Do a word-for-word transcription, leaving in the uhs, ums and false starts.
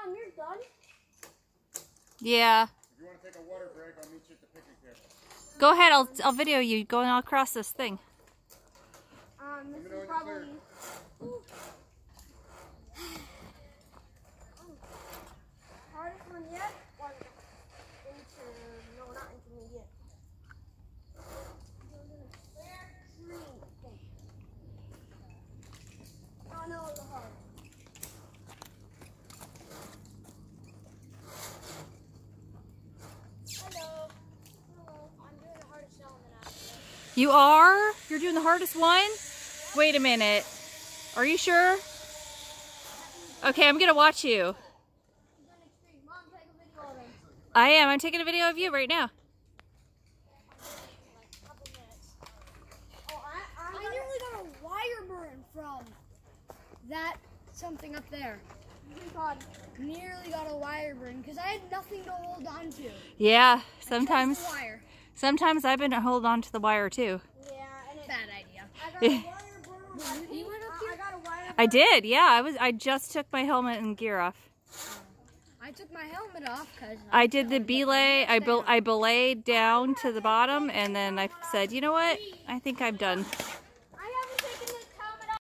Mom, you're done? Yeah. If you want to take a water break, I'll meet you at the picnic table. Go ahead, I'll, I'll video you going all across this thing. Um, this is probably... hardest one yet was inter... no, not intermediate. Oh no, it was hard. Hello. Hello. I'm doing the hardest element after. You are? You're doing the hardest one? Wait a minute. Are you sure? Okay, I'm gonna watch you. Mom, take a video of him. I am. I'm taking a video of you right now. Oh, I, I, I nearly got a wire burn from that something up there. God, nearly got a wire burn because I had nothing to hold on to. Yeah, sometimes. The wire. Sometimes I've been holding on to the wire too. Yeah, and it, bad idea. I got a wire burn. You, you went up here? I got a wire burn. I did. Yeah, I was. I just took my helmet and gear off. I took my helmet off because I did the belay. I bel I belayed down to the bottom, and then I said, you know what? I think I'm done.